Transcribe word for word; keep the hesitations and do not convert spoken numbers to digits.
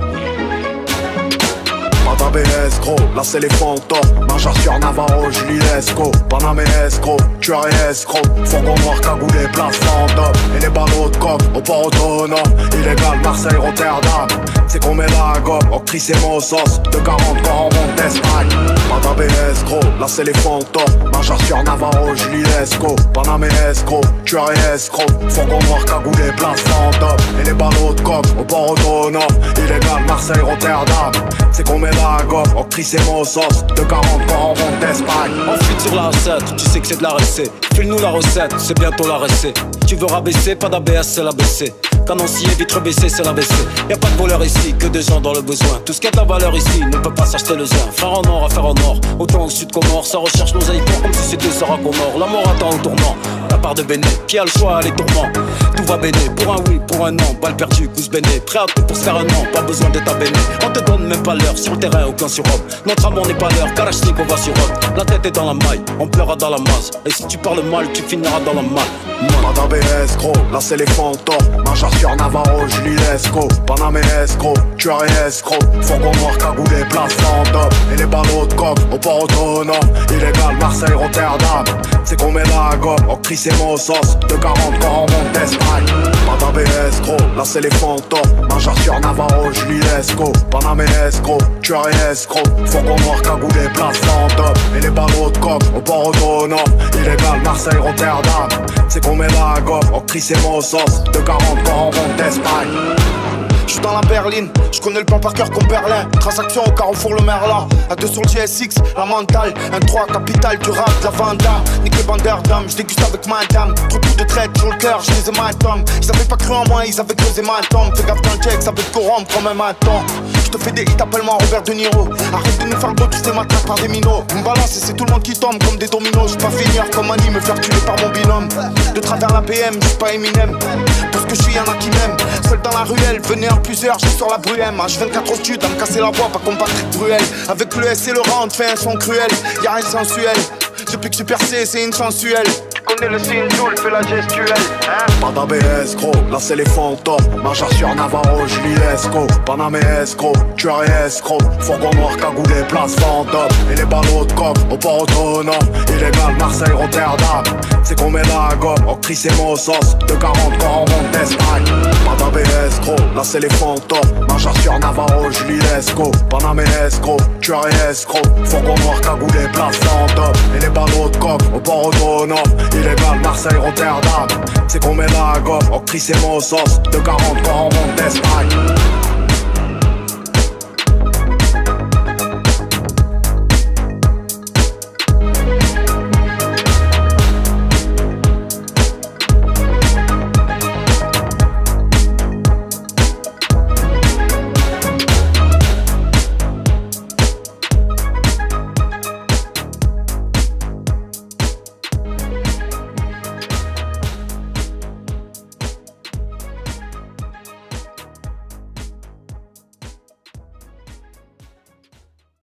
Pas d'A B S gros, là c'est les fantômes. Major sur Navarro, Julie Lesco. Paname et escroc, tueur et escroc. Fourgon noir, cagoulé, place fantôme. Et les ballots de coque, au port autonome. Illégal, Marseille, Rotterdam. C'est qu'on met la gomme, octrice et Mossos. De quarante corps en monte d'Espagne. Pas d'A B S gros, là c'est les fantômes. Major sur Navarro, Julie Lesco. Paname et escroc, tueur et escroc. Fourgon noir, cagoulé, place fantôme. Et les ballots de coque, au port autonome. Illégal, Marseille, Rotterdam. C'est qu'on met la gomme, octrice et Mossos. De quarante corps en monte d'Espagne. On fuite sur la recette, tu sais que c'est de la recette. File-nous la recette, c'est bientôt la recette. Tu veux rabaisser, pas d'A B S, c'est la B C. Canoncier, vitre baissée, c'est la B C. Y'a pas de voleur ici, que des gens dans le besoin. Tout ce qui a de la valeur ici ne peut pas s'acheter le zin. Frère en or, affaire en or. Autant au sud qu'au nord, ça recherche nos haïtons comme si c'était Sarah Connor. La mort attend au tournant, la part de Béné. Qui a le choix, les tourments. Tout va béné, pour un oui, pour un non. Balle perdue, goose béné. Prêt à tout pour se faire un non, pas besoin d'être abéné. On te donne même pas l'heure, sur le terrain, aucun surhomme. Notre amour n'est pas l'heure, Kalachnik, on va sur rock. La tête est dans la maille, on pleura dans la masse. Et si tu parles mal, tu finiras dans la malle. Pas d'A B S gros, là c'est les fantômes. Major sur Navarro, Julie Lesco. Paname et escroc, tueur et escroc. Fourgon noir, cagoulé, place fantôme. Et les ballots de coque, au port autonome. Illégal, Marseille, Rotterdam. C'est qu'on met la gomme, octrice et Mossos. De quarante corps en monte d'Espagne. Pas d'A B S gros, là c'est les fantômes. Major sur Navarro, Julie Lesco. Paname et escroc, tueur et escroc. Fourgon noir, cagoulé, place fantôme. Et les ballots de coque, au port autonome. Illégal, Marseille, Rotterdam. C'est qu'on met la gomme, octrice et Mossos. De quarante corps en monte d'Espagne. J'suis dans la berline, j'connais le plan par cœur comme Berlin. Transaction au carrefour le Merlin. A deux sur le G S X, la mentale. Un trois capital du rap, de la Vanda. Niqué Banderdam, j'déguste avec ma dame. Trop de coups de traite sur le cœur, j'les ai matom. Ils avaient pas cru en moi, ils avaient creusé ma tombe. Fais gaffe dans le check, ça peut te corrompre comme un maton. J'te fais des hits, appelle-moi Robert De Niro. Arrête de nous faire le dos, tous tes matraques par des minots. On me balance et c'est tout le monde qui tombe comme des dominos. J'suis pas finir comme Annie, me faire tuer par mon binôme. De travers la P M, j'suis pas Eminem. Pour ce que j'suis, y'en a qui m'aiment. Seul dans la ruelle, venez en plusieurs, je sur la bruème. H vingt-quatre au sud, à me casser la voix, pas comme Patrick Bruel. Avec le S et le rang, on te fait un son cruel. Y'a rien de sensuel. Depuis que je suis percé, c'est une sensuelle. Connais le signe, Joule, fais la gestuelle, hein. Pas d'A B S gros, là c'est les fantômes. Major sur Navarro, Julie Lesco. Paname et escroc, tueur et escroc. Fourgon noir, cagoulé, place fantôme. Et les ballots de coque, au port autonome. Illégal, Marseille, Rotterdam. C'est qu'on met la gomme, octrice et Mossos. De quarante corps en monte d'Espagne. Pas d'A B S gros, là c'est les fantômes. Major sur Navarro, Julie Lesco. Paname et escroc, tueur et escroc. Fourgon noir, cagoulé, place fantôme. Et les ballots de coque, au port autonome. Illégal, Marseille, Rotterdam. C'est qu'on met la gomme, octrice et Mossos. De quarante corps en monte d'Espagne.